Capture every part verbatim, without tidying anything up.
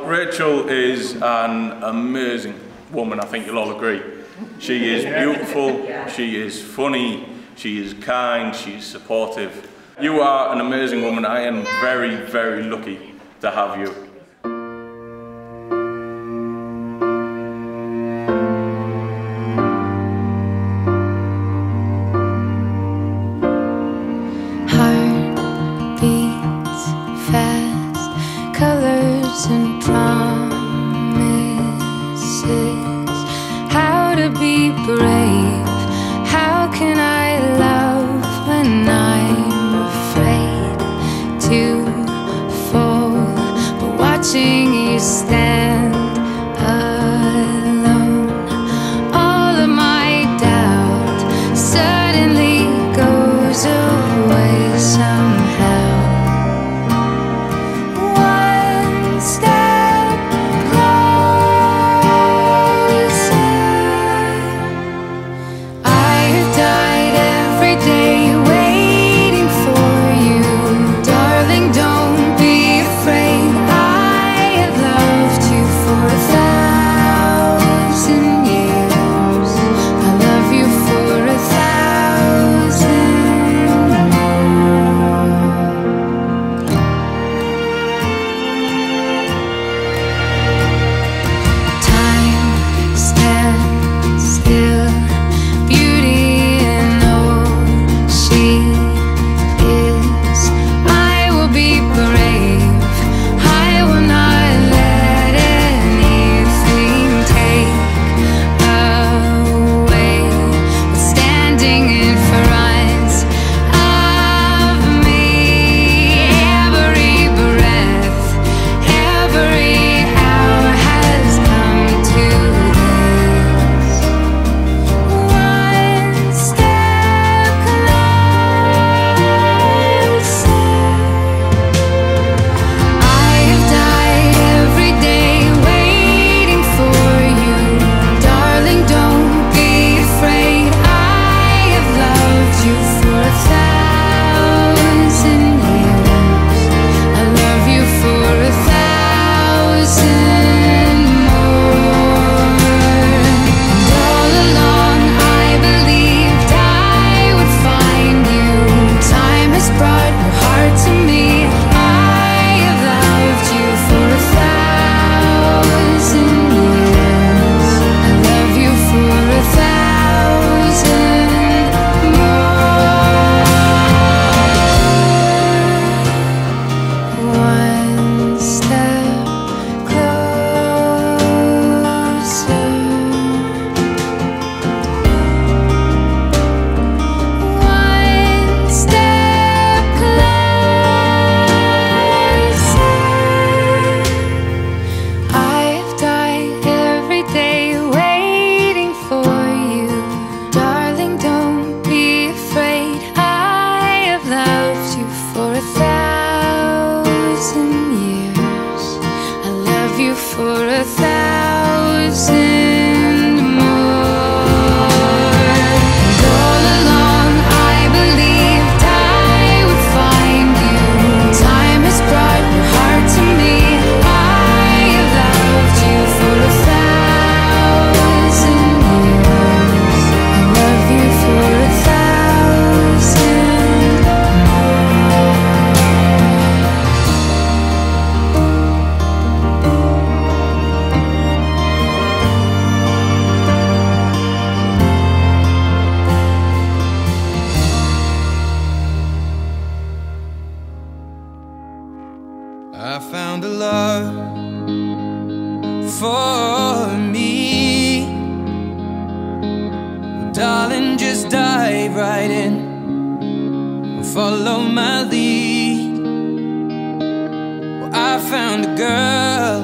Rachel is an amazing woman, I think you'll all agree. She is beautiful, she is funny, she is kind, she is supportive. You are an amazing woman. I am very, very lucky to have you. Heart beats fast, colors and promises. How to be brave, how can I love when I'm afraid to fall, but watching you stand alone, all of my doubt suddenly goes away somehow. One step closer. I have died every day waiting for you. Darling, don't be afraid. I have loved you for a thousand years. I love you for a thousand more. Time stands still, beauty and all she is. I will be brave, I will not let anything take away what's standing in front of me. Every breath, every hour has come to this. One step closer. I have died every day waiting for you. Darling, don't be afraid. I have loved you for a thousand years. I love you for a thousand more. And all along I believed I would find you. Time has brought your heart to me. I have loved you for a thousand years. I love you for a thousand more. One step closer. One step closer. I have died every day waiting for you. Darling, don't be afraid. I have loved you for a thousand years. I love you for a thousand more. And all along I believed I would find you. Time has brought your heart to me. I have loved you for a thousand years. I love you for a thousand more. I found a love for me. Well, darling, just dive right in and follow my lead. Well, I found a girl,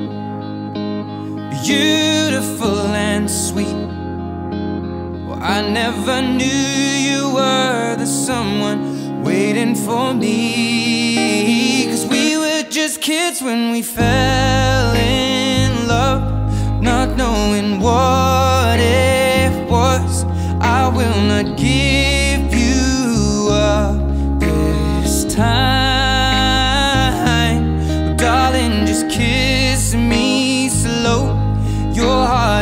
beautiful and sweet. Well, I never knew you were the someone waiting for me. 'Cause we were just kids when we fell in love, not knowing what it was. I will not give you up this time. Darling, just kiss me.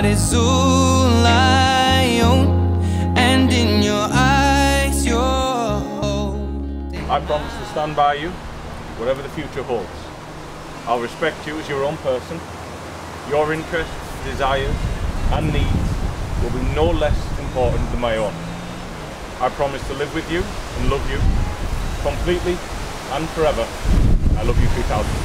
heart is all I own, and in your eyes you're holding. I promise to stand by you, whatever the future holds. I'll respect you as your own person. Your interests, desires and needs will be no less important than my own. I promise to live with you and love you completely and forever. I love you three thousand.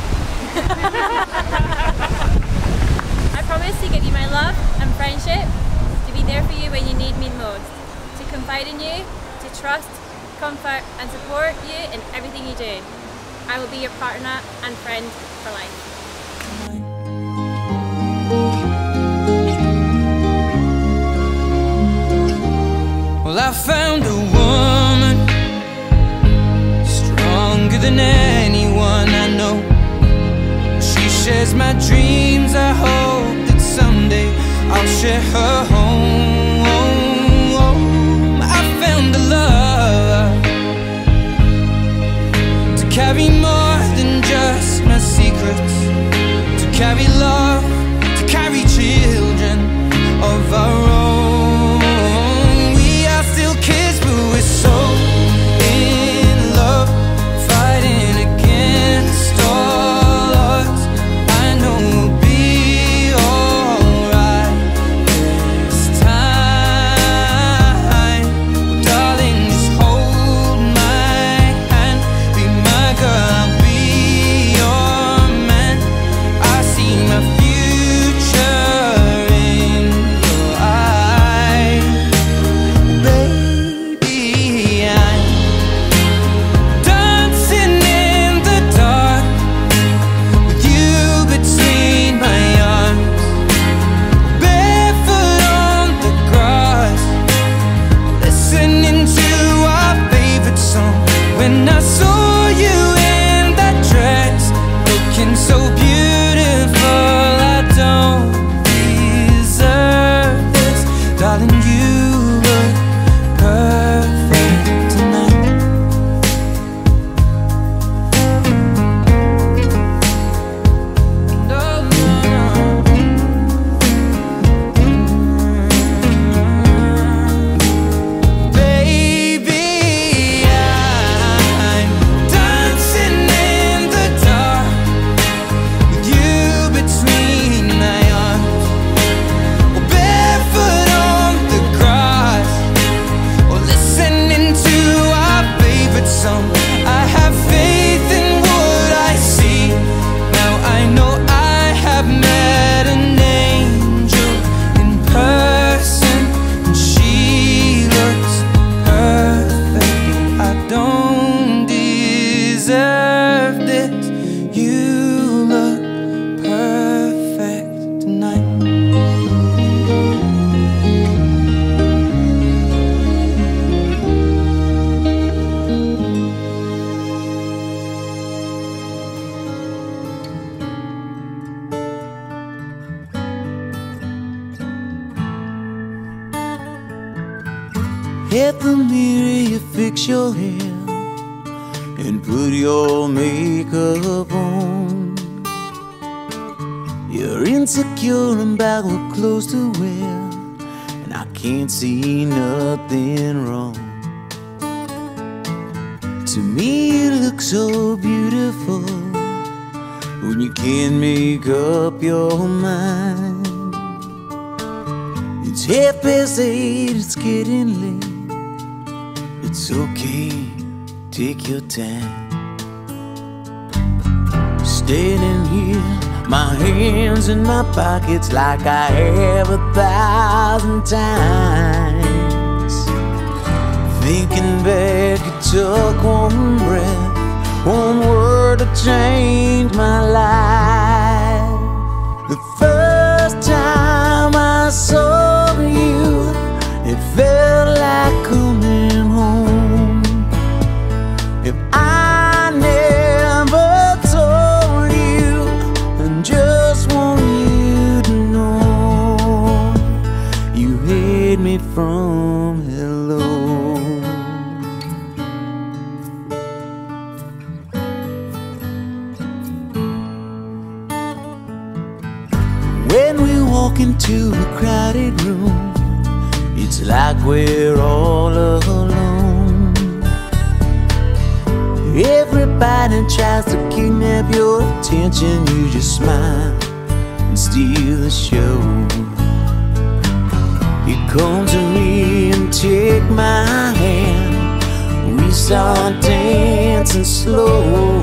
I promise to give you my love and friendship, to be there for you when you need me most, to confide in you, to trust, comfort and support you in everything you do. I will be your partner and friend for life. Well, I found a woman stronger than anyone I know. She shares my dreams. I hope that someday I'll share her home. I found a love to carry more than just my secrets, to carry love, to carry children of our own. We are still kids, but we're so in love, fighting against all odds. I know we'll be alright this time. Well, darling, just hold my hand, be my girl, I'll be your man. I see my future in your eyes. Baby, I'm dancing in the dark with you between my arms, barefoot on the grass, listening to our favorite song. When I saw you in that dress, looking so beautiful, I don't deserve this. Darling, you look perfect tonight. No, no, no. Baby, I'm dancing in the dark with you between my arms, or barefoot on the grass, or listening to our favorite song. I have faith in what I see. Now I know I have met an angel in person, and she looks perfect. I don't deserve this. You look perfect tonight. At the mirror you fix your hair and put your makeup on. You're insecure about what clothes to wear, and I can't see nothing wrong. To me it looks so beautiful when you can't make up your mind. It's half past eight, it's getting late. It's okay, take your time. Standing here, my hands in my pockets like I have a thousand times. Thinking back, it took one breath, one word to change my life. The first time I saw you, it felt like coming home. If I never told you, I just want you to know you hid me from hello. When we walk walk into a crowded room, it's like we're all alone. Everybody tries to kidnap your attention. You just smile and steal the show. You come to me and take my hand. We start dancing slow.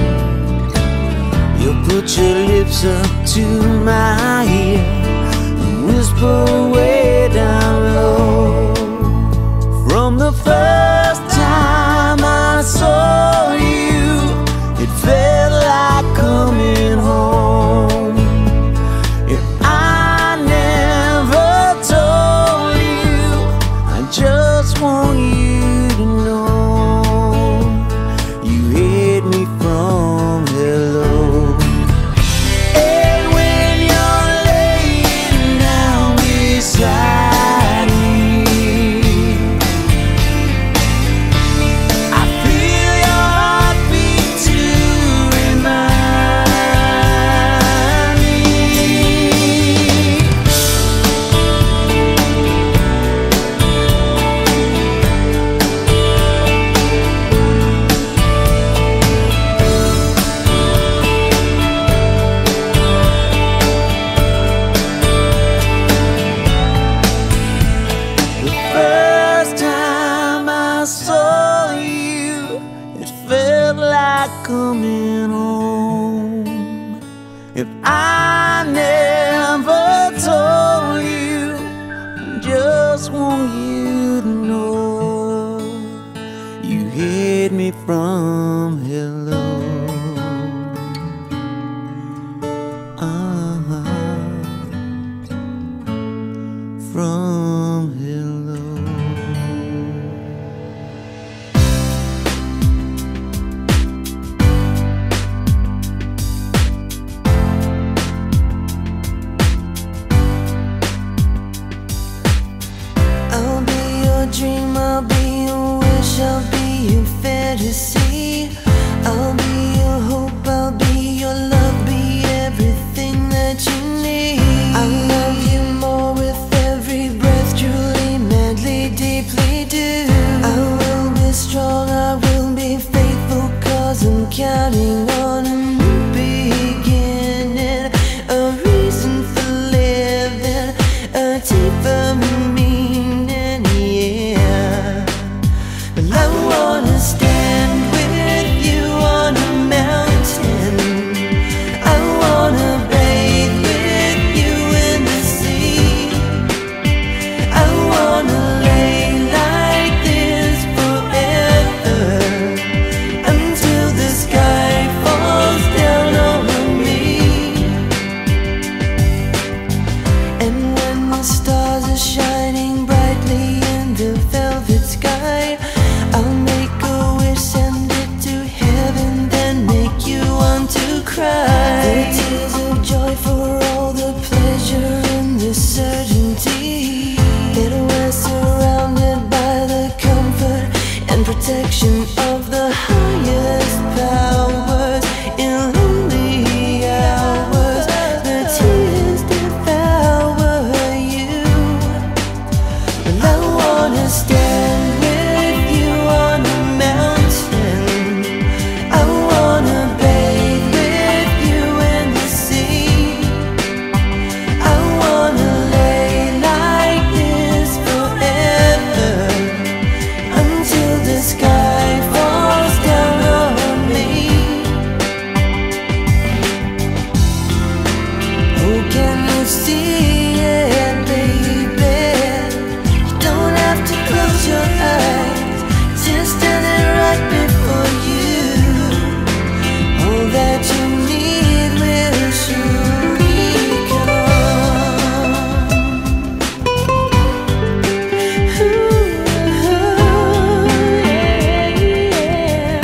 You put your lips up to my ear and whisper way down low. From the first time I saw you, it felt like coming home. If I never told you, I just want you to know you hid me from hello. And when you're laying down beside me, I feel your heartbeat to remind me. The first time I saw you, it felt like coming home. If I never told you, I just want you to know you hid me from hello. Uh-huh. From hello. I'll be your dream, I'll be your wish, I'll be your fantasy. I'll be your hope, I'll be your love, be everything that you need. I love you more with every breath, truly, madly, deeply do. I will be strong, I will be faithful, cause I'm counting on a new beginning, a reason for living, a deeper meaning, yeah. Well, I wanna stand with you on a mountain. I wanna bathe with you in the sea. I wanna lay like this forever, until the sky falls down over me. And when the stars are shining brightly in the velvet sky, I'll make a wish, send it to heaven, then make you want to cry. The tears of joy for all the pleasure and the certainty that we're surrounded by the comfort and protection of the highest powers. In lonely hours, the tears devour you. Well, I wanna stand with you on a mountain. I wanna bathe with you in the sea. I wanna lay like this forever, until the sky falls down on me. Oh, can you see it, baby? You don't have to close your eyes, just standing right before you. All that you need will surely come. Ooh, yeah.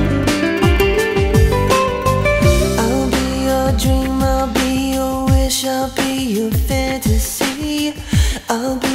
I'll be your dream, I'll be your wish, I'll be your fantasy. I'll be